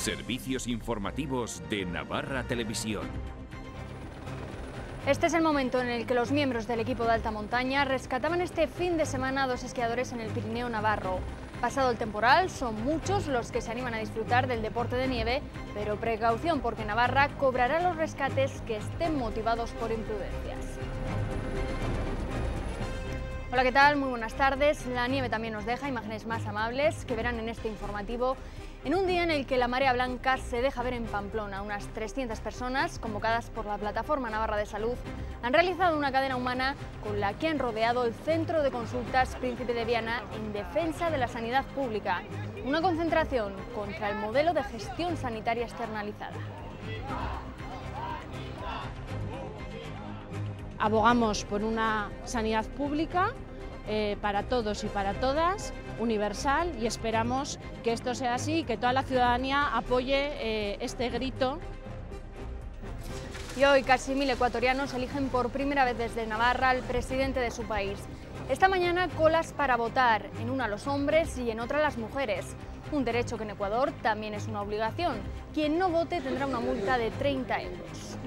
Servicios informativos de Navarra Televisión. Este es el momento en el que los miembros del equipo de alta montaña rescataban este fin de semana a dos esquiadores en el Pirineo navarro. Pasado el temporal, son muchos los que se animan a disfrutar del deporte de nieve, pero precaución porque Navarra cobrará los rescates que estén motivados por imprudencias. Hola, ¿qué tal? Muy buenas tardes. La nieve también nos deja imágenes más amables que verán en este informativo. En un día en el que la marea blanca se deja ver en Pamplona, unas 300 personas, convocadas por la Plataforma Navarra de Salud, han realizado una cadena humana con la que han rodeado el Centro de Consultas Príncipe de Viana en defensa de la sanidad pública. Una concentración contra el modelo de gestión sanitaria externalizada. Abogamos por una sanidad pública para todos y para todas, universal, y esperamos que esto sea así y que toda la ciudadanía apoye este grito. Y hoy casi 1000 ecuatorianos eligen por primera vez desde Navarra al presidente de su país. Esta mañana colas para votar, en una los hombres y en otra las mujeres. Un derecho que en Ecuador también es una obligación. Quien no vote tendrá una multa de 30 euros.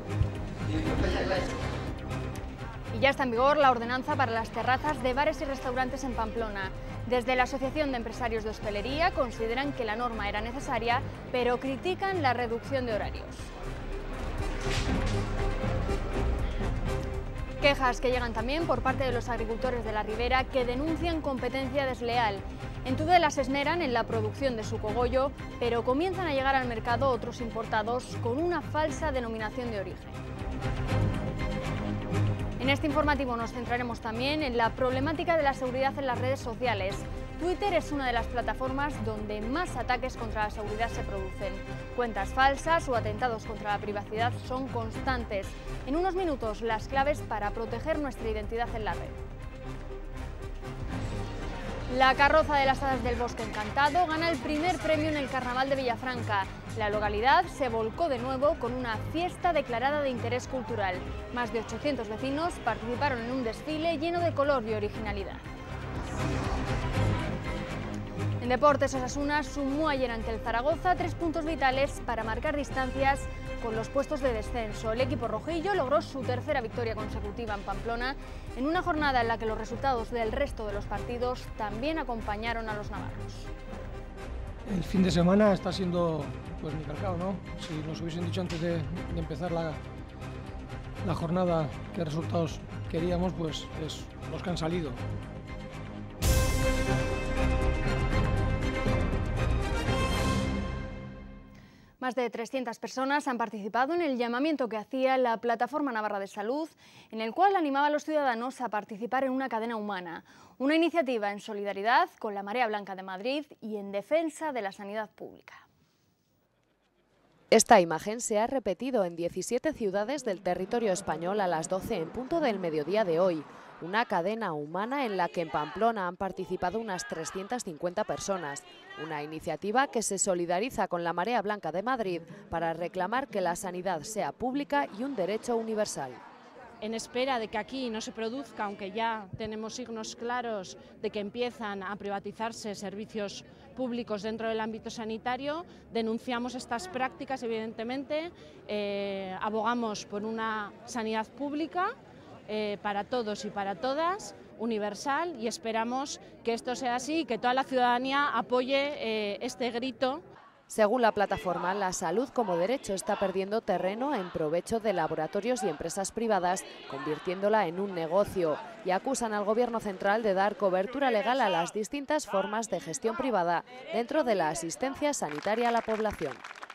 Y ya está en vigor la ordenanza para las terrazas de bares y restaurantes en Pamplona. Desde la Asociación de Empresarios de Hostelería consideran que la norma era necesaria, pero critican la reducción de horarios. Quejas que llegan también por parte de los agricultores de la Ribera que denuncian competencia desleal. En Tudela se esmeran en la producción de su cogollo, pero comienzan a llegar al mercado otros importados con una falsa denominación de origen. En este informativo nos centraremos también en la problemática de la seguridad en las redes sociales. Twitter es una de las plataformas donde más ataques contra la seguridad se producen. Cuentas falsas o atentados contra la privacidad son constantes. En unos minutos, las claves para proteger nuestra identidad en la red. La carroza de las Hadas del Bosque Encantado gana el primer premio en el Carnaval de Villafranca. La localidad se volcó de nuevo con una fiesta declarada de interés cultural. Más de 800 vecinos participaron en un desfile lleno de color y originalidad. En deportes, Osasuna sumó ayer ante el Zaragoza 3 puntos vitales para marcar distancias con los puestos de descenso. El equipo rojillo logró su tercera victoria consecutiva en Pamplona, en una jornada en la que los resultados del resto de los partidos también acompañaron a los navarros. El fin de semana está siendo pues mi mercado, ¿no? Si nos hubiesen dicho antes de empezar la jornada qué resultados queríamos, pues es los que han salido. Más de 300 personas han participado en el llamamiento que hacía la Plataforma Navarra de Salud, en el cual animaba a los ciudadanos a participar en una cadena humana, una iniciativa en solidaridad con la Marea Blanca de Madrid y en defensa de la sanidad pública. Esta imagen se ha repetido en 17 ciudades del territorio español a las 12 en punto del mediodía de hoy. Una cadena humana en la que en Pamplona han participado unas 350 personas. Una iniciativa que se solidariza con la Marea Blanca de Madrid para reclamar que la sanidad sea pública y un derecho universal. En espera de que aquí no se produzca, aunque ya tenemos signos claros de que empiezan a privatizarse servicios públicos dentro del ámbito sanitario, denunciamos estas prácticas, evidentemente, abogamos por una sanidad pública para todos y para todas, universal, y esperamos que esto sea así y que toda la ciudadanía apoye este grito. Según la plataforma, la salud como derecho está perdiendo terreno en provecho de laboratorios y empresas privadas, convirtiéndola en un negocio, y acusan al Gobierno central de dar cobertura legal a las distintas formas de gestión privada dentro de la asistencia sanitaria a la población.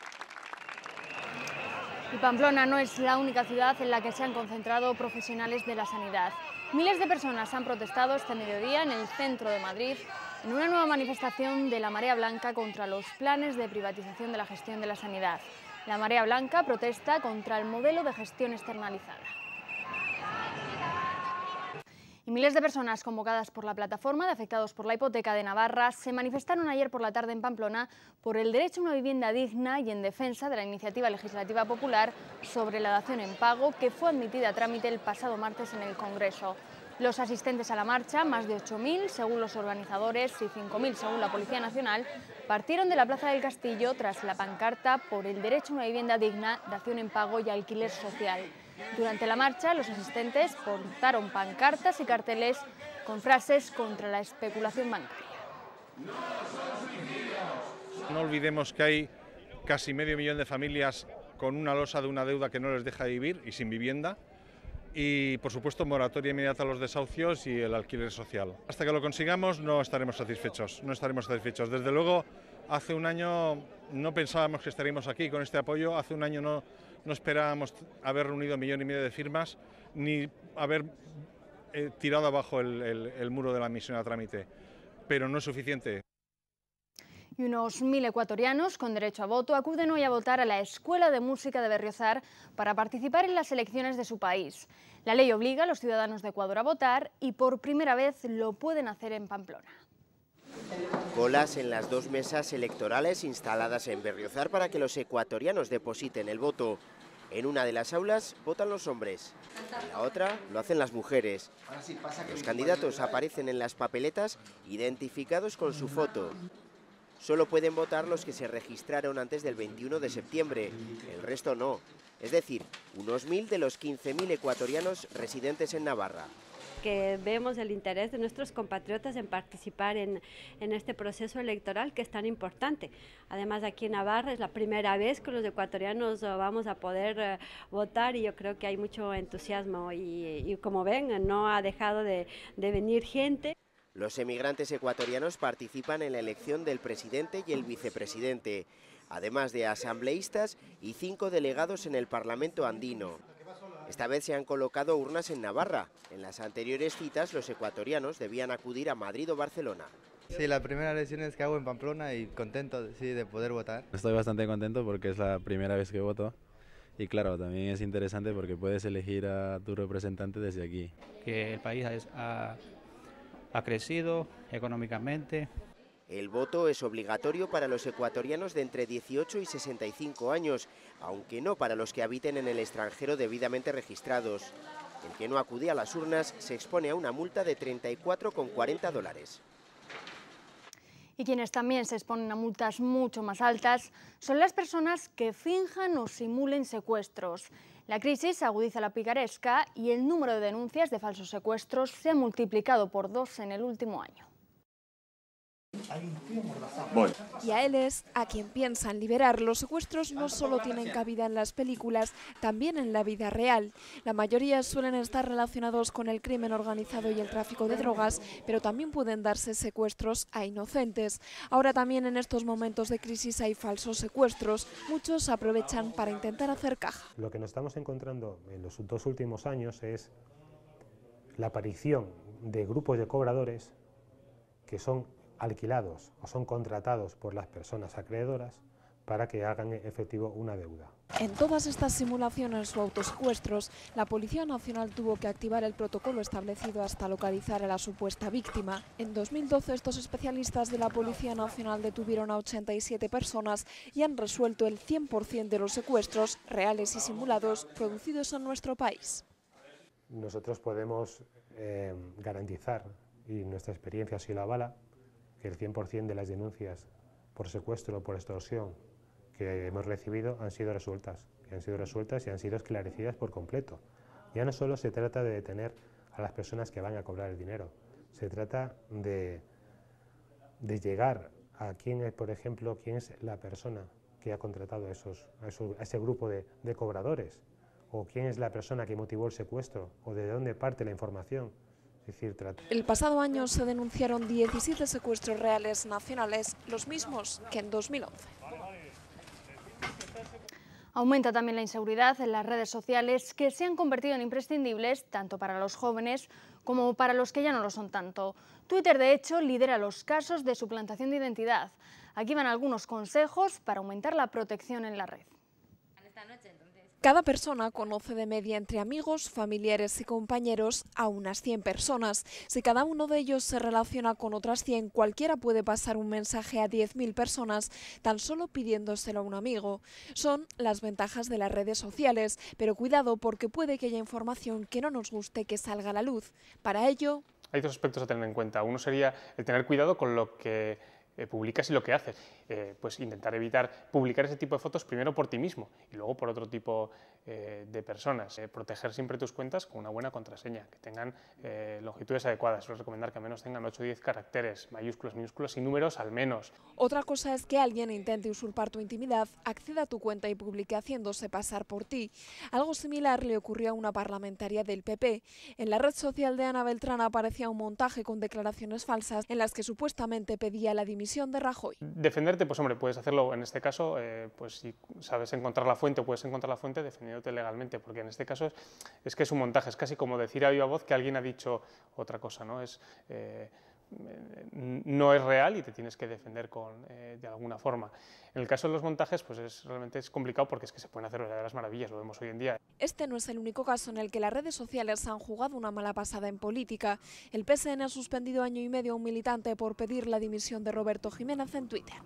Y Pamplona no es la única ciudad en la que se han concentrado profesionales de la sanidad. Miles de personas han protestado este mediodía en el centro de Madrid en una nueva manifestación de la Marea Blanca contra los planes de privatización de la gestión de la sanidad. La Marea Blanca protesta contra el modelo de gestión externalizada. Y miles de personas convocadas por la plataforma de afectados por la hipoteca de Navarra se manifestaron ayer por la tarde en Pamplona por el derecho a una vivienda digna y en defensa de la iniciativa legislativa popular sobre la dación en pago que fue admitida a trámite el pasado martes en el Congreso. Los asistentes a la marcha, más de 8.000 según los organizadores y 5.000 según la Policía Nacional, partieron de la Plaza del Castillo tras la pancarta por el derecho a una vivienda digna, dación en pago y alquiler social. Durante la marcha, los asistentes portaron pancartas y carteles con frases contra la especulación bancaria. No olvidemos que hay casi medio millón de familias con una losa de una deuda que no les deja vivir y sin vivienda. Y, por supuesto, moratoria inmediata a los desahucios y el alquiler social. Hasta que lo consigamos no estaremos satisfechos, Desde luego, hace un año no pensábamos que estaríamos aquí con este apoyo, hace un año no esperábamos haber reunido 1,5 millones de firmas, ni haber tirado abajo el muro de la admisión a trámite, pero no es suficiente. Y unos 1.000 ecuatorianos con derecho a voto acuden hoy a votar a la Escuela de Música de Berriozar para participar en las elecciones de su país. La ley obliga a los ciudadanos de Ecuador a votar y por primera vez lo pueden hacer en Pamplona. Colas en las 2 mesas electorales instaladas en Berriozar para que los ecuatorianos depositen el voto. En una de las aulas votan los hombres, en la otra lo hacen las mujeres. Los candidatos aparecen en las papeletas identificados con su foto. Solo pueden votar los que se registraron antes del 21 de septiembre, el resto no. Es decir, unos 1.000 de los 15.000 ecuatorianos residentes en Navarra. Que vemos el interés de nuestros compatriotas en participar en este proceso electoral que es tan importante. Además, aquí en Navarra es la primera vez que los ecuatorianos vamos a poder votar y yo creo que hay mucho entusiasmo y como ven, no ha dejado de venir gente. Los emigrantes ecuatorianos participan en la elección del presidente y el vicepresidente, además de asambleístas y 5 delegados en el Parlamento andino. Esta vez se han colocado urnas en Navarra. En las anteriores citas, los ecuatorianos debían acudir a Madrid o Barcelona. Sí, la primera elección es que hago en Pamplona y contento sí, de poder votar. Estoy bastante contento porque es la primera vez que voto. Y claro, también es interesante porque puedes elegir a tu representante desde aquí. Que el país ha crecido económicamente. El voto es obligatorio para los ecuatorianos de entre 18 y 65 años, aunque no para los que habiten en el extranjero debidamente registrados. El que no acude a las urnas se expone a una multa de $34,40. Y quienes también se exponen a multas mucho más altas son las personas que finjan o simulen secuestros. La crisis agudiza la picaresca y el número de denuncias de falsos secuestros se ha multiplicado por 2 en el último año. Y a él es a quien piensan liberar. Los secuestros no solo tienen cabida en las películas, también en la vida real. La mayoría suelen estar relacionados con el crimen organizado y el tráfico de drogas, pero también pueden darse secuestros a inocentes. Ahora también en estos momentos de crisis hay falsos secuestros. Muchos aprovechan para intentar hacer caja. Lo que nos estamos encontrando en los 2 últimos años es la aparición de grupos de cobradores que son alquilados o son contratados por las personas acreedoras para que hagan efectivo una deuda. En todas estas simulaciones o autosecuestros, la Policía Nacional tuvo que activar el protocolo establecido hasta localizar a la supuesta víctima. En 2012, estos especialistas de la Policía Nacional detuvieron a 87 personas y han resuelto el 100% de los secuestros, reales y simulados, producidos en nuestro país. Nosotros podemos garantizar, y nuestra experiencia así lo avala, que el 100% de las denuncias por secuestro o por extorsión que hemos recibido han sido resueltas y han sido esclarecidas por completo. Ya no solo se trata de detener a las personas que van a cobrar el dinero, se trata de llegar a quién es, por ejemplo, quién es la persona que ha contratado a ese grupo de cobradores, o quién es la persona que motivó el secuestro, o de dónde parte la información. El pasado año se denunciaron 17 secuestros reales nacionales, los mismos que en 2011. Aumenta también la inseguridad en las redes sociales, que se han convertido en imprescindibles tanto para los jóvenes como para los que ya no lo son tanto. Twitter, de hecho, lidera los casos de suplantación de identidad. Aquí van algunos consejos para aumentar la protección en la red. Cada persona conoce de media entre amigos, familiares y compañeros a unas 100 personas. Si cada uno de ellos se relaciona con otras 100, cualquiera puede pasar un mensaje a 10.000 personas tan solo pidiéndoselo a un amigo. Son las ventajas de las redes sociales, pero cuidado porque puede que haya información que no nos guste que salga a la luz. Para ello, hay dos aspectos a tener en cuenta. Uno sería el tener cuidado con lo que publicas y lo que haces. Pues intentar evitar publicar ese tipo de fotos primero por ti mismo y luego por otro tipo de personas. Proteger siempre tus cuentas con una buena contraseña, que tengan longitudes adecuadas. Suelo recomendar que al menos tengan 8 o 10 caracteres, mayúsculas, minúsculas y números al menos. Otra cosa es que alguien intente usurpar tu intimidad, acceda a tu cuenta y publique haciéndose pasar por ti. Algo similar le ocurrió a una parlamentaria del PP. En la red social de Ana Beltrán aparecía un montaje con declaraciones falsas en las que supuestamente pedía la dimisión de Rajoy. Defenderte, pues hombre, puedes hacerlo en este caso, pues si sabes encontrar la fuente, puedes encontrar la fuente defendiéndote legalmente, porque en este caso es que es un montaje, es casi como decir a viva voz que alguien ha dicho otra cosa, ¿no? No es real y te tienes que defender de alguna forma. En el caso de los montajes, pues realmente es complicado porque es que se pueden hacer verdaderas maravillas, lo vemos hoy en día. Este no es el único caso en el que las redes sociales han jugado una mala pasada en política. El PSN ha suspendido año y medio a un militante por pedir la dimisión de Roberto Jiménez en Twitter.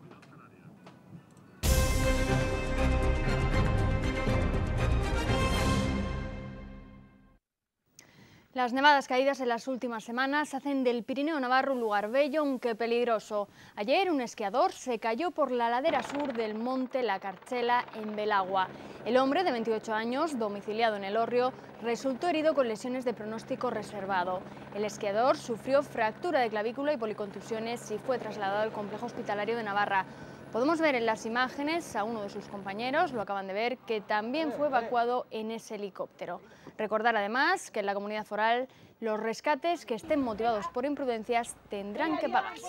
Las nevadas caídas en las últimas semanas hacen del Pirineo Navarro un lugar bello, aunque peligroso. Ayer un esquiador se cayó por la ladera sur del monte La Carchela, en Belagua. El hombre, de 28 años, domiciliado en Elorrio, resultó herido con lesiones de pronóstico reservado. El esquiador sufrió fractura de clavícula y policontusiones y fue trasladado al complejo hospitalario de Navarra. Podemos ver en las imágenes a uno de sus compañeros, lo acaban de ver, que también fue evacuado en ese helicóptero. Recordar además que en la comunidad foral los rescates que estén motivados por imprudencias tendrán que pagarse.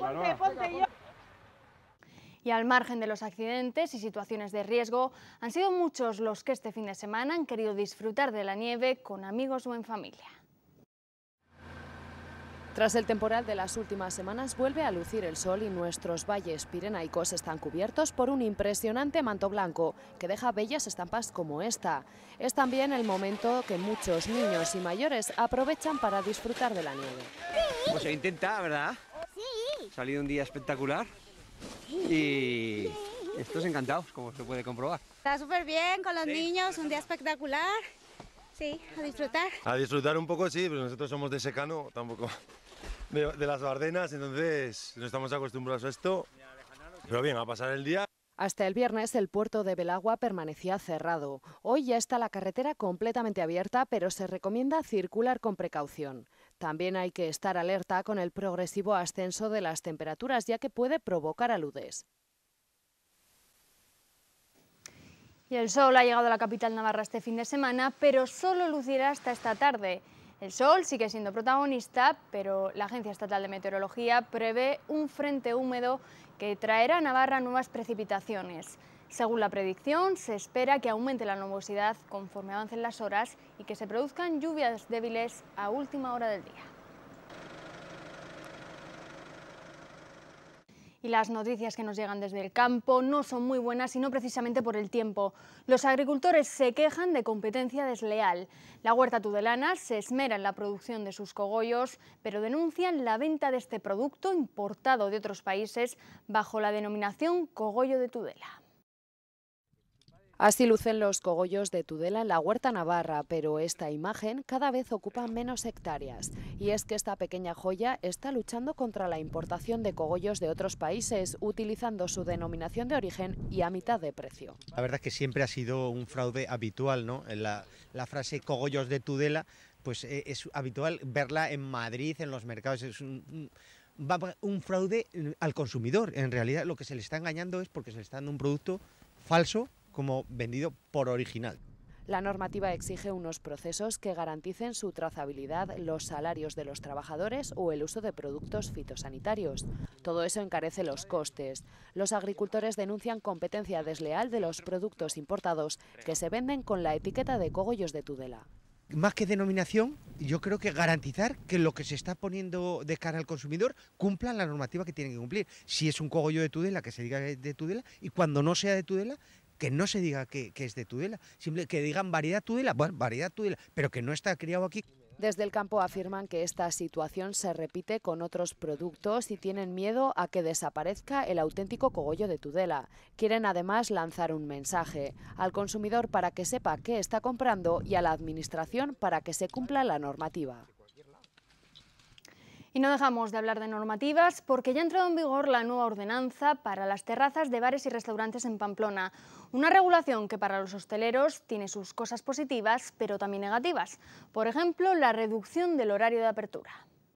Y al margen de los accidentes y situaciones de riesgo, han sido muchos los que este fin de semana han querido disfrutar de la nieve con amigos o en familia. Tras el temporal de las últimas semanas vuelve a lucir el sol y nuestros valles pirenaicos están cubiertos por un impresionante manto blanco que deja bellas estampas como esta. Es también el momento que muchos niños y mayores aprovechan para disfrutar de la nieve. Pues se intenta, ¿verdad? Sí. Ha salido un día espectacular y estos encantados, como se puede comprobar. Está súper bien con los niños, un día espectacular. Sí, a disfrutar. A disfrutar un poco, sí, pero nosotros somos de secano, tampoco de las Bardenas, entonces no estamos acostumbrados a esto, pero bien, a pasar el día. Hasta el viernes el puerto de Belagua permanecía cerrado. Hoy ya está la carretera completamente abierta, pero se recomienda circular con precaución. También hay que estar alerta con el progresivo ascenso de las temperaturas, ya que puede provocar aludes. Y el sol ha llegado a la capital navarra este fin de semana, pero solo lucirá hasta esta tarde. El sol sigue siendo protagonista, pero la Agencia Estatal de Meteorología prevé un frente húmedo que traerá a Navarra nuevas precipitaciones. Según la predicción, se espera que aumente la nubosidad conforme avancen las horas y que se produzcan lluvias débiles a última hora del día. Y las noticias que nos llegan desde el campo no son muy buenas y no precisamente por el tiempo. Los agricultores se quejan de competencia desleal. La huerta tudelana se esmera en la producción de sus cogollos, pero denuncian la venta de este producto importado de otros países bajo la denominación cogollo de Tudela. Así lucen los cogollos de Tudela en la huerta navarra, pero esta imagen cada vez ocupa menos hectáreas. Y es que esta pequeña joya está luchando contra la importación de cogollos de otros países, utilizando su denominación de origen y a mitad de precio. La verdad es que siempre ha sido un fraude habitual, ¿no? La frase cogollos de Tudela, pues es habitual verla en Madrid, en los mercados, es un fraude al consumidor. En realidad lo que se le está engañando es porque se le está dando un producto falso, como vendido por original. La normativa exige unos procesos que garanticen su trazabilidad, los salarios de los trabajadores o el uso de productos fitosanitarios. Todo eso encarece los costes. Los agricultores denuncian competencia desleal de los productos importados que se venden con la etiqueta de cogollos de Tudela. Más que denominación, yo creo que garantizar que lo que se está poniendo de cara al consumidor cumpla la normativa que tienen que cumplir. Si es un cogollo de Tudela, que se diga de Tudela, y cuando no sea de Tudela, que no se diga que es de Tudela, simplemente que digan variedad Tudela, bueno, variedad Tudela, pero que no está criado aquí. Desde el campo afirman que esta situación se repite con otros productos y tienen miedo a que desaparezca el auténtico cogollo de Tudela. Quieren además lanzar un mensaje al consumidor para que sepa qué está comprando y a la administración para que se cumpla la normativa. Y no dejamos de hablar de normativas porque ya ha entrado en vigor la nueva ordenanza para las terrazas de bares y restaurantes en Pamplona. Una regulación que para los hosteleros tiene sus cosas positivas, pero también negativas. Por ejemplo, la reducción del horario de apertura.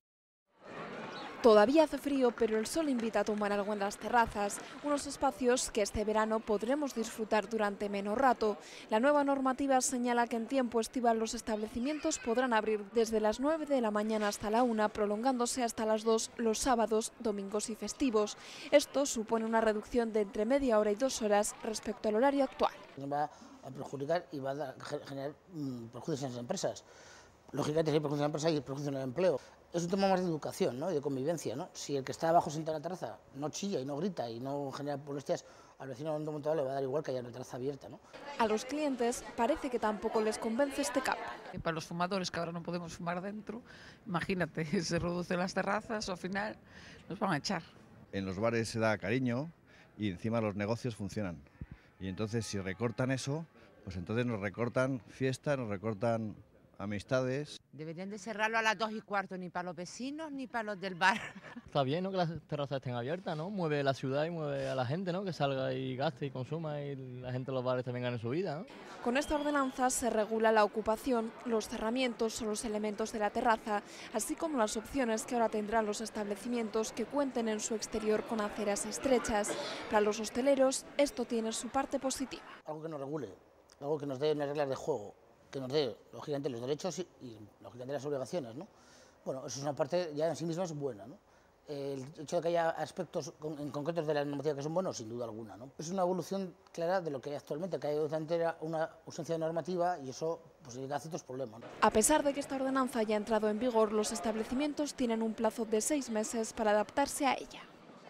Todavía hace frío, pero el sol invita a tomar algo en las terrazas, unos espacios que este verano podremos disfrutar durante menos rato. La nueva normativa señala que en tiempo estival los establecimientos podrán abrir desde las 9 de la mañana hasta la 1, prolongándose hasta las 2 los sábados, domingos y festivos. Esto supone una reducción de entre media hora y 2 horas respecto al horario actual. Va a perjudicar y va a generar perjuicios en las empresas. Lógicamente, si hay perjuicios en la empresa hay perjuicios en el empleo. Es un tema más de educación, ¿no? Y de convivencia, ¿no? Si el que está abajo sentado en la terraza no chilla y no grita y no genera molestias, al vecino en un momento dado le va a dar igual que haya una terraza abierta, ¿no? A los clientes parece que tampoco les convence este cambio. Para los fumadores, que ahora no podemos fumar dentro, imagínate, se reducen las terrazas, al final nos van a echar. En los bares se da cariño y encima los negocios funcionan. Y entonces si recortan eso, pues entonces nos recortan fiestas, nos recortan amistades. Deberían de cerrarlo a las 2:15, ni para los vecinos ni para los del bar. Está bien, ¿no?, que las terrazas estén abiertas, ¿no? Mueve la ciudad y mueve a la gente, ¿no? Que salga y gaste y consuma y la gente de los bares también gane su vida, ¿no? Con esta ordenanza se regula la ocupación, los cerramientos o los elementos de la terraza, así como las opciones que ahora tendrán los establecimientos que cuenten en su exterior con aceras estrechas. Para los hosteleros esto tiene su parte positiva. Algo que nos regule, algo que nos dé unas reglas de juego, que nos dé, lógicamente, los derechos y lógicamente, las obligaciones, ¿no? Bueno, eso es una parte ya en sí misma es buena, ¿no? El hecho de que haya aspectos en concretos de la normativa que son buenos, sin duda alguna, ¿no? Es una evolución clara de lo que hay actualmente, que hay una ausencia de normativa y eso pues llega a ciertos problemas, ¿no? A pesar de que esta ordenanza haya entrado en vigor, los establecimientos tienen un plazo de 6 meses para adaptarse a ella.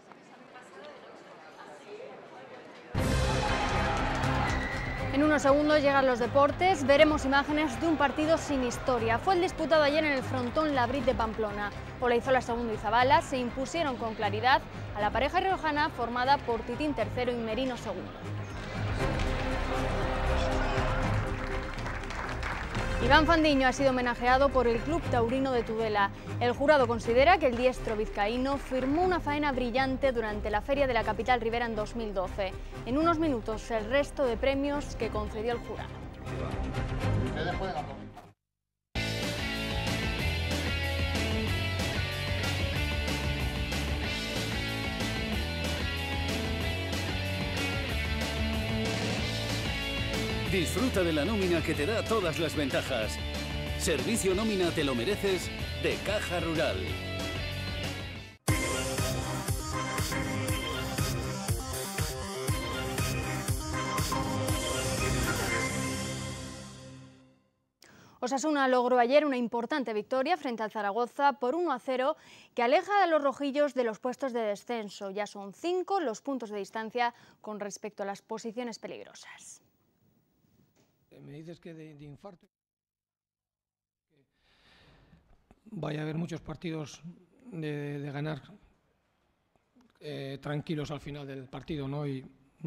En unos segundos llegan los deportes, veremos imágenes de un partido sin historia. Fue el disputado ayer en el frontón Labrit de Pamplona. Olaizola segundo y Zabala se impusieron con claridad a la pareja riojana formada por Titín tercero y Merino segundo. Iván Fandiño ha sido homenajeado por el Club Taurino de Tudela. El jurado considera que el diestro vizcaíno firmó una faena brillante durante la Feria de la Capital Ribera en 2012. En unos minutos, el resto de premios que concedió el jurado. Disfruta de la nómina que te da todas las ventajas. Servicio Nómina Te lo mereces de Caja Rural. Osasuna logró ayer una importante victoria frente al Zaragoza por 1-0 que aleja a los rojillos de los puestos de descenso. Ya son 5 los puntos de distancia con respecto a las posiciones peligrosas. Me dices que de infarto vaya a haber muchos partidos de ganar tranquilos al final del partido, ¿no? Y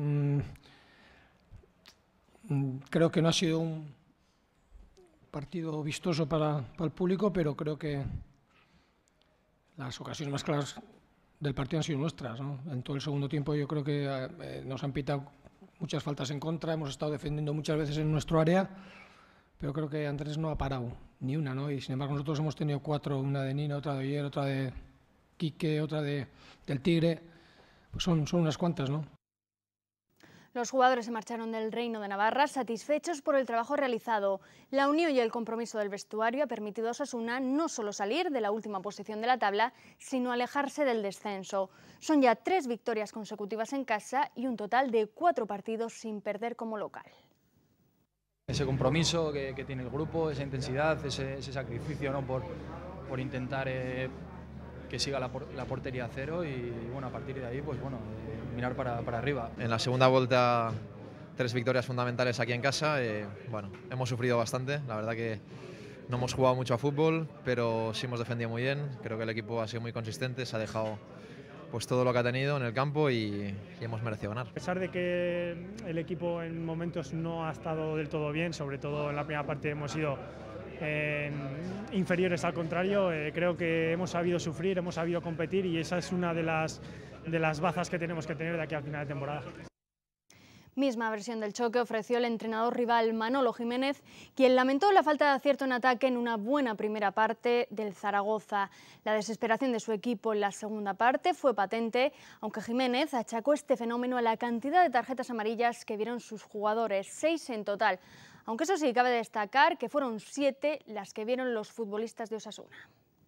creo que no ha sido un partido vistoso para el público, pero creo que las ocasiones más claras del partido han sido nuestras, ¿no? En todo el segundo tiempo yo creo que nos han pitado muchas faltas en contra, hemos estado defendiendo muchas veces en nuestro área, pero creo que Andrés no ha parado ni una, ¿no? Y sin embargo nosotros hemos tenido 4, una de Nina, otra de Oyer, otra de Quique, otra del Tigre, pues son unas cuantas, ¿no? Los jugadores se marcharon del Reino de Navarra satisfechos por el trabajo realizado. La unión y el compromiso del vestuario ha permitido a Osasuna no solo salir de la última posición de la tabla, sino alejarse del descenso. Son ya 3 victorias consecutivas en casa y un total de 4 partidos sin perder como local. Ese compromiso que tiene el grupo, esa intensidad, ese sacrificio, ¿no? por intentar que siga la portería a cero y bueno, a partir de ahí pues bueno, mirar para arriba. En la segunda vuelta 3 victorias fundamentales aquí en casa. Bueno, hemos sufrido bastante, la verdad que no hemos jugado mucho a fútbol, pero sí hemos defendido muy bien. Creo que el equipo ha sido muy consistente, se ha dejado pues todo lo que ha tenido en el campo y hemos merecido ganar. A pesar de que el equipo en momentos no ha estado del todo bien, sobre todo en la primera parte hemos sido inferiores al contrario, creo que hemos sabido sufrir, hemos sabido competir y esa es una de las bazas que tenemos que tener de aquí al final de temporada. Misma versión del choque ofreció el entrenador rival Manolo Jiménez, quien lamentó la falta de acierto en ataque en una buena primera parte del Zaragoza. La desesperación de su equipo en la segunda parte fue patente, aunque Jiménez achacó este fenómeno a la cantidad de tarjetas amarillas que vieron sus jugadores, 6 en total. Aunque eso sí, cabe destacar que fueron 7 las que vieron los futbolistas de Osasuna.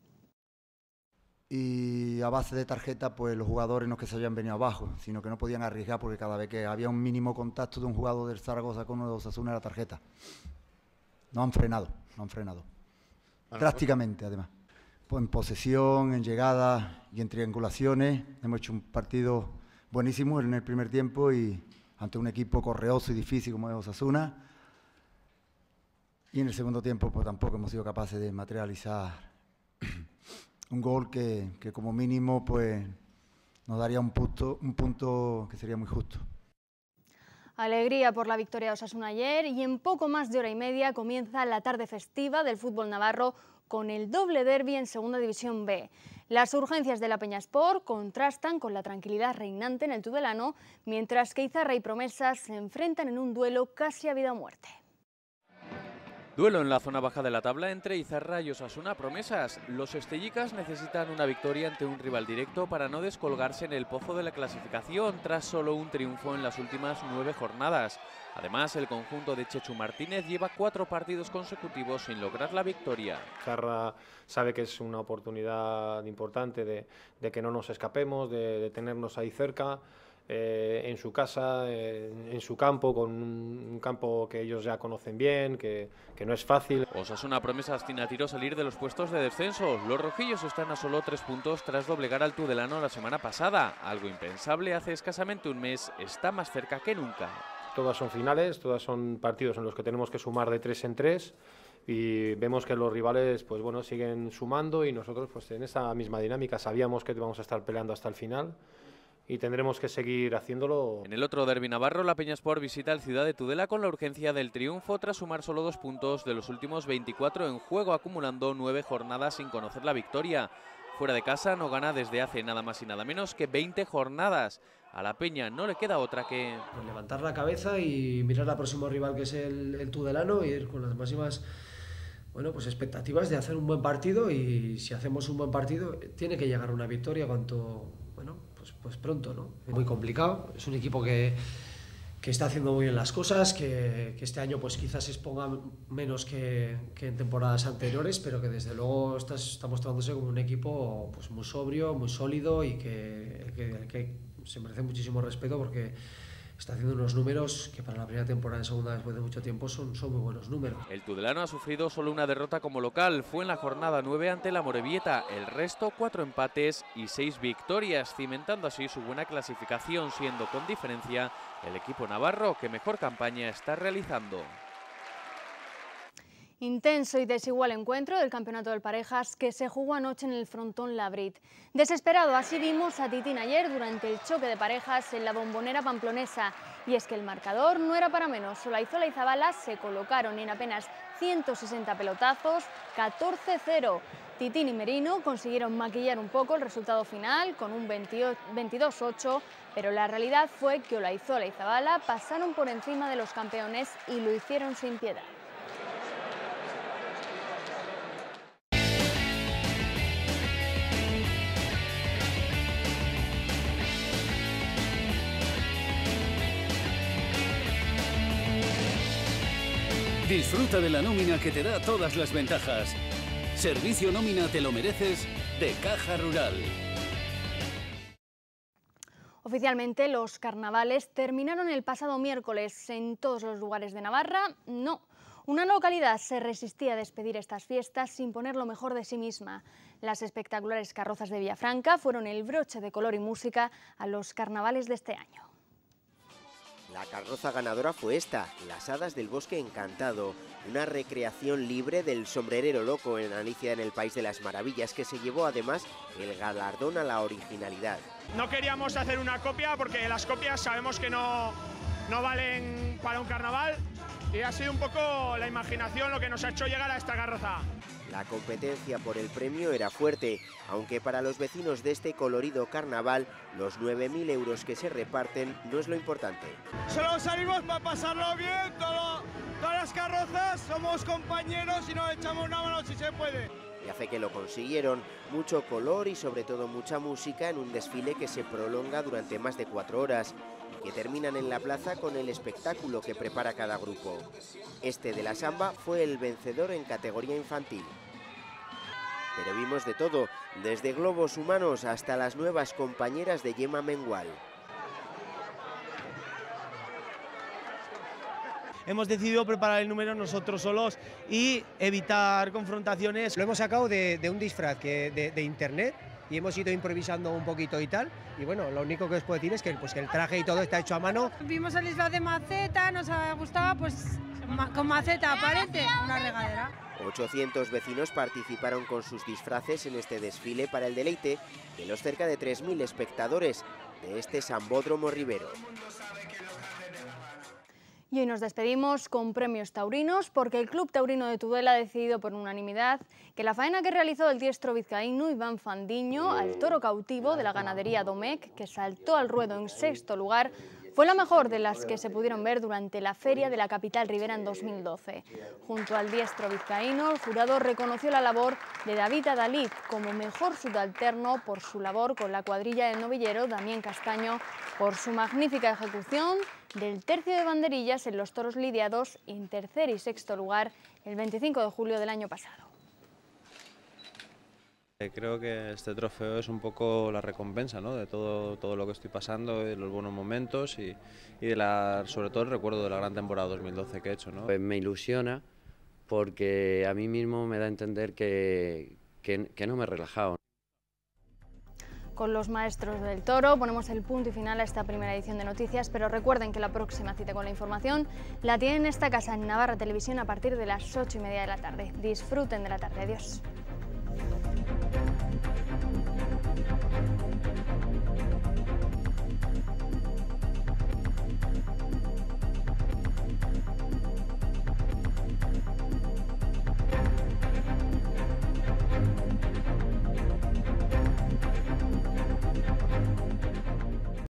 Y a base de tarjeta, pues los jugadores no es que se hayan venido abajo, sino que no podían arriesgar porque cada vez que había un mínimo contacto de un jugador del Zaragoza con uno de Osasuna era tarjeta. No han frenado. Drásticamente además. Pues en posesión, en llegadas y en triangulaciones. Hemos hecho un partido buenísimo en el primer tiempo y ante un equipo correoso y difícil como es Osasuna. Y en el segundo tiempo pues tampoco hemos sido capaces de materializar un gol que como mínimo pues nos daría un punto que sería muy justo. Alegría por la victoria de Osasuna ayer y en poco más de hora y media comienza la tarde festiva del fútbol navarro con el doble derbi en Segunda División B. Las urgencias de la Peñaspor contrastan con la tranquilidad reinante en el Tudelano, mientras que Izarra y Promesas se enfrentan en un duelo casi a vida o muerte. Duelo en la zona baja de la tabla entre Izarra y Osasuna Promesas. Los estellicas necesitan una victoria ante un rival directo para no descolgarse en el pozo de la clasificación tras solo un triunfo en las últimas 9 jornadas. Además, el conjunto de Chechu Martínez lleva 4 partidos consecutivos sin lograr la victoria. Izarra sabe que es una oportunidad importante de que no nos escapemos, de tenernos ahí cerca. En su casa, en su campo, con un campo que ellos ya conocen bien, que no es fácil. Osasuna Promesas tiene a tiro salir de los puestos de descenso. Los rojillos están a solo 3 puntos tras doblegar al Tudelano la semana pasada. Algo impensable hace escasamente un mes, está más cerca que nunca. Todas son finales, todas son partidos en los que tenemos que sumar de 3 en 3 y vemos que los rivales pues bueno, siguen sumando y nosotros pues en esa misma dinámica sabíamos que vamos a estar peleando hasta el final. Y tendremos que seguir haciéndolo. En el otro derbi navarro, la Peñaspor visita el Ciudad de Tudela con la urgencia del triunfo tras sumar solo 2 puntos de los últimos 24 en juego, acumulando 9 jornadas sin conocer la victoria. Fuera de casa no gana desde hace nada más y nada menos que 20 jornadas. A la Peña no le queda otra que pues levantar la cabeza y mirar al próximo rival, que es el Tudelano, y ir con las máximas pues expectativas de hacer un buen partido, y si hacemos un buen partido tiene que llegar una victoria pues pronto, ¿no? Muy complicado, es un equipo que está haciendo muy bien las cosas, que este año pues quizás se exponga menos que en temporadas anteriores, pero que desde luego está mostrándose como un equipo pues muy sobrio, muy sólido y que se merece muchísimo respeto porque está haciendo unos números que para la primera temporada en segunda después de mucho tiempo son muy buenos números. El Tudelano ha sufrido solo una derrota como local, fue en la jornada 9 ante la Morevieta, el resto 4 empates y 6 victorias, cimentando así su buena clasificación, siendo con diferencia el equipo navarro que mejor campaña está realizando. Intenso y desigual encuentro del Campeonato del Parejas que se jugó anoche en el frontón Labrit. Desesperado, así vimos a Titín ayer durante el choque de parejas en la Bombonera pamplonesa. Y es que el marcador no era para menos. Olaizola y Zabala se colocaron en apenas 160 pelotazos, 14-0. Titín y Merino consiguieron maquillar un poco el resultado final con un 22-8, pero la realidad fue que Olaizola y Zabala pasaron por encima de los campeones y lo hicieron sin piedad. Disfruta de la nómina que te da todas las ventajas. Servicio Nómina Te lo Mereces de Caja Rural. Oficialmente los carnavales terminaron el pasado miércoles en todos los lugares de Navarra. No, una localidad se resistía a despedir estas fiestas sin poner lo mejor de sí misma. Las espectaculares carrozas de Villafranca fueron el broche de color y música a los carnavales de este año. La carroza ganadora fue esta, las Hadas del Bosque Encantado, una recreación libre del sombrerero loco en Alicia en el País de las Maravillas, que se llevó además el galardón a la originalidad. No queríamos hacer una copia porque las copias sabemos que no valen para un carnaval, y ha sido un poco la imaginación lo que nos ha hecho llegar a esta carroza. La competencia por el premio era fuerte, aunque para los vecinos de este colorido carnaval, los 9.000 euros que se reparten no es lo importante. Solo salimos para pasarlo bien, todas las carrozas, somos compañeros y nos echamos una mano si se puede. Y hace que lo consiguieron, mucho color y sobre todo mucha música en un desfile que se prolonga durante más de 4 horas y que terminan en la plaza con el espectáculo que prepara cada grupo. Este de la samba fue el vencedor en categoría infantil. Pero vimos de todo, desde globos humanos hasta las nuevas compañeras de Gemma Mengual. Hemos decidido preparar el número nosotros solos y evitar confrontaciones. Lo hemos sacado de un disfraz de internet y hemos ido improvisando un poquito y tal. Y bueno, lo único que os puedo decir es que, pues, que el traje y todo está hecho a mano. Vimos el disfraz de maceta, nos gustaba, pues con maceta aparente, una regadera. 800 vecinos participaron con sus disfraces en este desfile para el deleite de los cerca de 3.000 espectadores de este Sambódromo Ribero. Y hoy nos despedimos con premios taurinos porque el Club Taurino de Tudela ha decidido por unanimidad que la faena que realizó el diestro vizcaíno Iván Fandiño al toro cautivo de la ganadería Domecq, que saltó al ruedo en 6º lugar, fue la mejor de las que se pudieron ver durante la feria de la capital ribera en 2012. Junto al diestro vizcaíno, el jurado reconoció la labor de David Adalid como mejor subalterno por su labor con la cuadrilla del novillero Damián Castaño, por su magnífica ejecución del tercio de banderillas en los toros lidiados en 3er y 6º lugar el 25 de julio del año pasado. Creo que este trofeo es un poco la recompensa, ¿no?, de todo lo que estoy pasando, de los buenos momentos y sobre todo el recuerdo de la gran temporada 2012 que he hecho, ¿no? Pues me ilusiona porque a mí mismo me da a entender que no me he relajado. Con los maestros del toro ponemos el punto y final a esta primera edición de noticias, pero recuerden que la próxima cita con la información la tienen en esta casa en Navarra Televisión a partir de las 8:30 de la tarde. Disfruten de la tarde. Adiós.